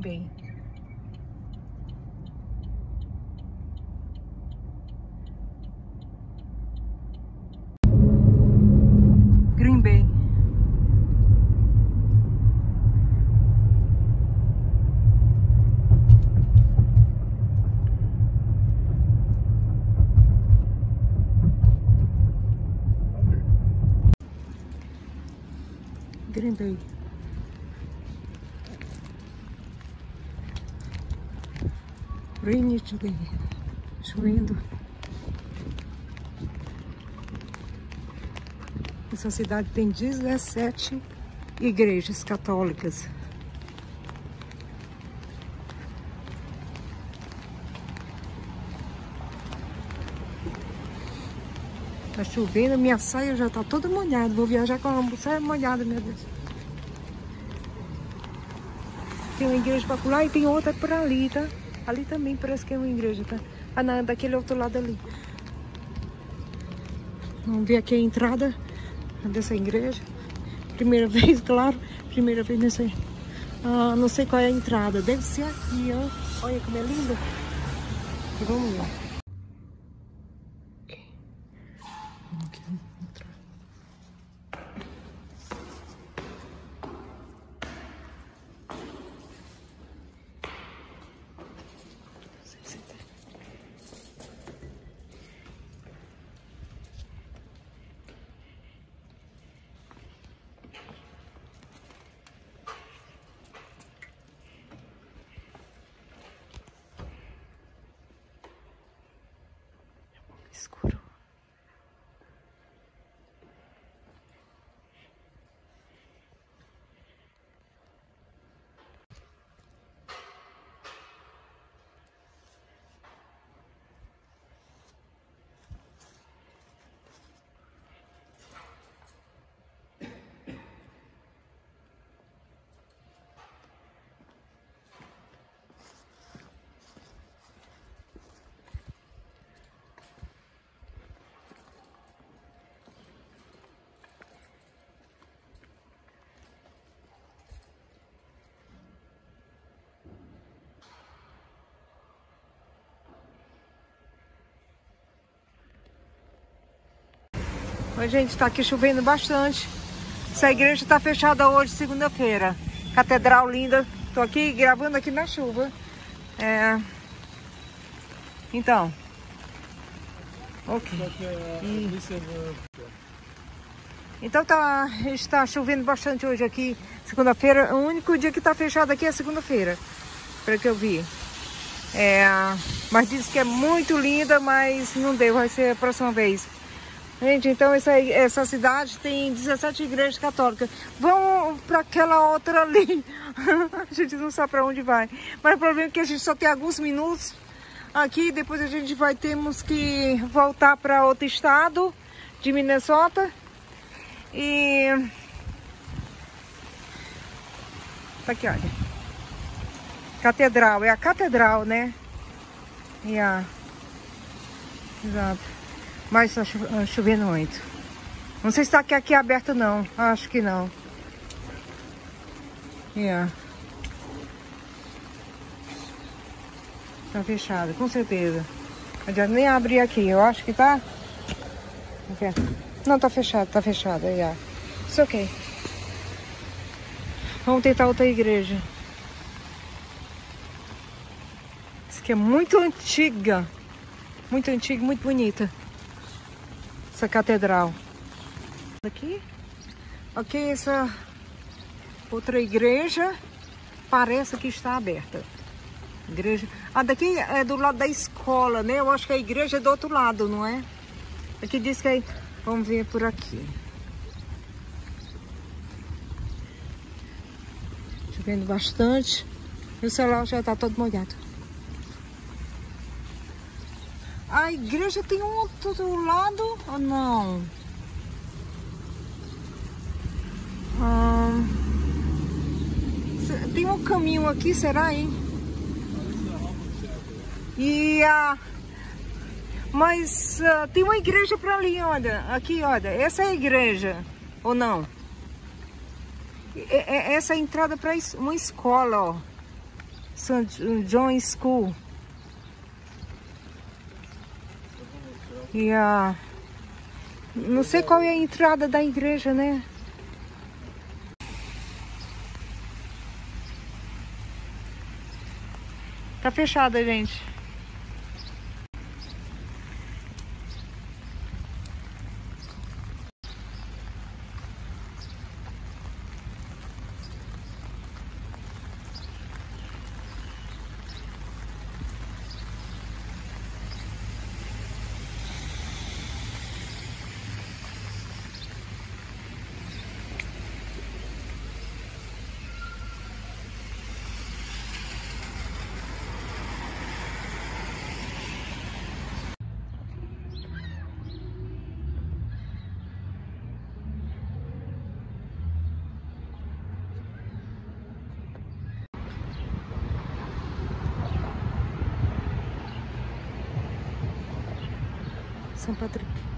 Bay. Green Bay. Green Bay. Rainy today. Chovendo. Essa cidade tem 17 igrejas católicas. Tá chovendo, minha saia já tá toda molhada. Vou viajar com uma saia molhada, meu Deus. Tem uma igreja para lá e tem outra por ali, tá? Ali também parece que é uma igreja, tá? Ah, não, daquele outro lado ali. Vamos ver aqui a entrada dessa igreja. Primeira vez, claro. Primeira vez nessa... Ah, não sei qual é a entrada. Deve ser aqui, ó. Olha como é linda. E vamos ver. Vamos aqui entrar. Escuro. Oi, gente, tá aqui chovendo bastante. Essa igreja tá fechada hoje, segunda-feira. Catedral linda. Tô aqui gravando aqui na chuva. Então. Ok. Então está chovendo bastante hoje aqui, segunda-feira. O único dia que tá fechado aqui é segunda-feira, pelo que eu vi. Mas diz que é muito linda, mas não deu, vai ser a próxima vez. Gente, então essa cidade tem 17 igrejas católicas. Vamos para aquela outra ali. A gente não sabe para onde vai. Mas o problema é que a gente só tem alguns minutos aqui. Depois a gente temos que voltar para outro estado de Minnesota. E... tá aqui, olha. Catedral. É a catedral, né? Exato. Mas está chovendo muito. Não sei se está aqui aberto não. Acho que não. Tá fechado, com certeza. Não adianta nem abrir aqui. Eu acho que tá. Não, tá fechado, tá fechado. Isso ok. Vamos tentar outra igreja. Essa aqui é muito antiga. Muito antiga, muito bonita. Essa catedral. Aqui. Ok, essa outra igreja parece que está aberta. Igreja. Ah, daqui é do lado da escola, né? Eu acho que a igreja é do outro lado, não é? Aqui diz que é... Vamos ver por aqui. Chovendo bastante. E o celular já está todo molhado. A igreja tem um outro lado ou não? Tem um caminho aqui, será, hein? Mas tem uma igreja para ali, olha. Aqui, olha. Essa é a igreja, ou não? Essa é a entrada para uma escola, ó. St. John School. E não sei qual é a entrada da igreja, né? Tá fechada, gente. São Patrick.